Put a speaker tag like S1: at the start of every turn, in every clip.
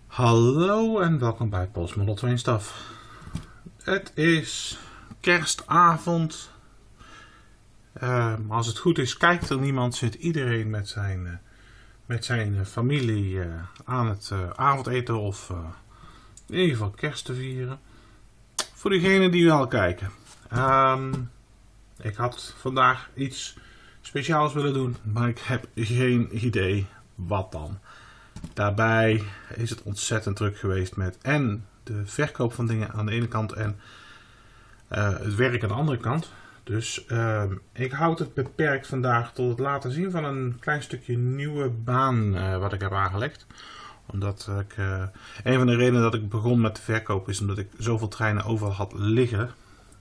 S1: Hallo en welkom bij Pols Model Train Stuff. Het is kerstavond. Als het goed is, kijkt er niemand, zit iedereen met zijn familie aan het avondeten of in ieder geval kerst te vieren. Voor diegenen die wel kijken. Ik had vandaag iets speciaals willen doen, maar ik heb geen idee wat dan. Daarbij is het ontzettend druk geweest met en de verkoop van dingen aan de ene kant en het werk aan de andere kant. Dus ik houd het beperkt vandaag tot het laten zien van een klein stukje nieuwe baan wat ik heb aangelegd. Omdat ik, een van de redenen dat ik begon met de verkoop is omdat ik zoveel treinen overal had liggen.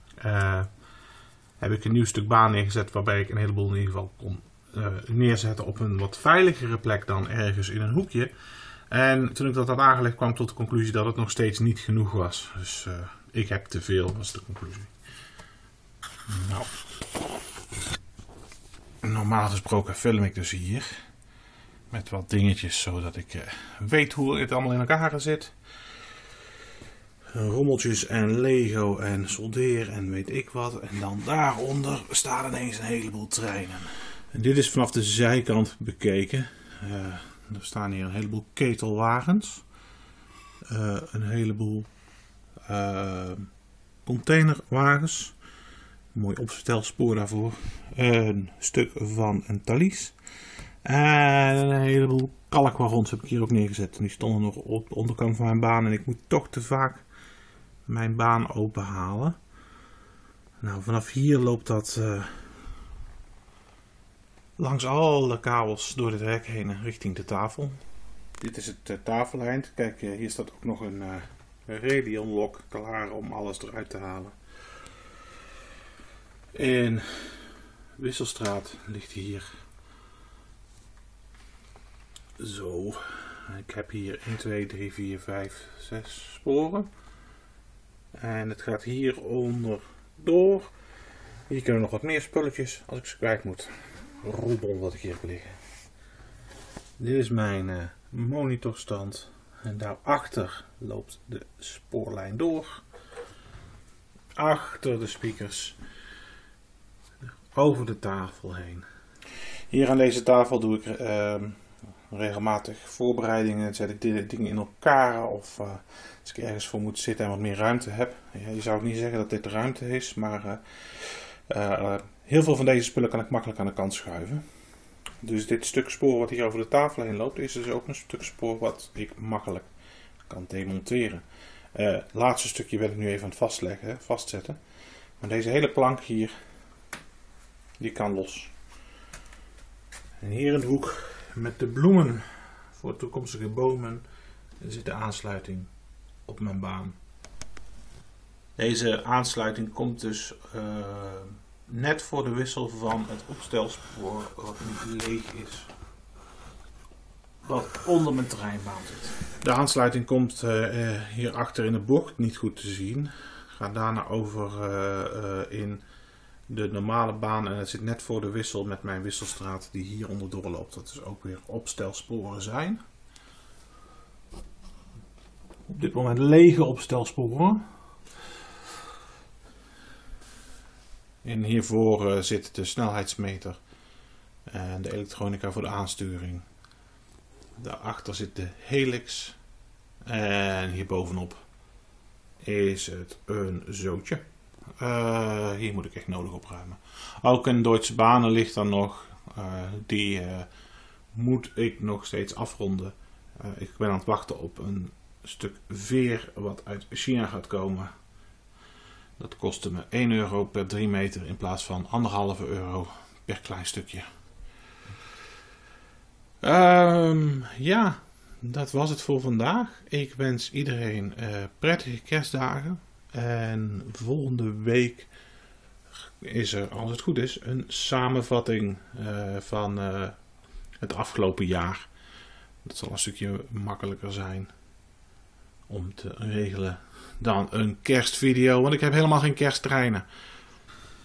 S1: Heb ik een nieuw stuk baan neergezet waarbij ik een heleboel in ieder geval kon neerzetten op een wat veiligere plek dan ergens in een hoekje. En toen ik dat had aangelegd kwam ik tot de conclusie dat het nog steeds niet genoeg was. Dus ik heb te veel, was de conclusie. Nou, normaal gesproken film ik dus hier met wat dingetjes zodat ik weet hoe het allemaal in elkaar zit. Rommeltjes en Lego en soldeer en weet ik wat. En dan daaronder staan ineens een heleboel treinen. En dit is vanaf de zijkant bekeken. Er staan hier een heleboel ketelwagens. Een heleboel containerwagens. Een mooi opstelspoor daarvoor. Een stuk van een Thalys. En een heleboel kalkwagons heb ik hier ook neergezet. En die stonden nog op de onderkant van mijn baan. En ik moet toch te vaak mijn baan openhalen. Nou, vanaf hier loopt dat langs alle kabels door dit hek heen richting de tafel. Dit is het tafeleind. Kijk, hier staat ook nog een Radeon-lok klaar om alles eruit te halen. In Wisselstraat ligt hier zo. Ik heb hier 1, 2, 3, 4, 5, 6 sporen. En het gaat hieronder door. Hier kunnen nog wat meer spulletjes als ik ze kwijt moet. Roebel wat ik hier heb liggen. Dit is mijn monitorstand. En daarachter loopt de spoorlijn door. Achter de speakers. Over de tafel heen. Hier aan deze tafel doe ik regelmatig voorbereidingen. Zet ik dingen in elkaar. Of als ik ergens voor moet zitten en wat meer ruimte heb. Ja, je zou ook niet zeggen dat dit de ruimte is. Maar heel veel van deze spullen kan ik makkelijk aan de kant schuiven. Dus dit stuk spoor wat hier over de tafel heen loopt. Is dus ook een stuk spoor wat ik makkelijk kan demonteren. Het laatste stukje ben ik nu even aan het vastzetten. Maar deze hele plank hier. Die kan los. En hier in de hoek met de bloemen voor toekomstige bomen zit de aansluiting op mijn baan. Deze aansluiting komt dus net voor de wissel van het opstelspoor wat nu leeg is. Wat onder mijn treinbaan zit. De aansluiting komt hierachter in de bocht, niet goed te zien. Gaat daarna over in de normale baan en het zit net voor de wissel met mijn wisselstraat die hier onderdoor loopt. Dat is ook weer opstelsporen zijn. Op dit moment lege opstelsporen. En hiervoor zit de snelheidsmeter en de elektronica voor de aansturing. Daarachter zit de helix en hierbovenop is het een zootje. Hier moet ik echt nodig opruimen. Ook een Duitse banen ligt dan nog. Die moet ik nog steeds afronden. Ik ben aan het wachten op een stuk veer wat uit China gaat komen. Dat kostte me 1 euro per 3 meter in plaats van 1,5 euro per klein stukje. Ja, dat was het voor vandaag. Ik wens iedereen prettige kerstdagen. En volgende week is er, als het goed is, een samenvatting van het afgelopen jaar. Dat zal een stukje makkelijker zijn om te regelen dan een kerstvideo, want ik heb helemaal geen kersttreinen.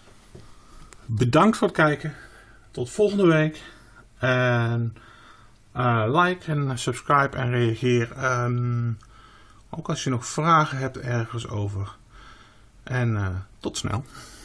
S1: Bedankt voor het kijken. Tot volgende week. En Like en subscribe en reageer. Ook als je nog vragen hebt ergens over. En tot snel.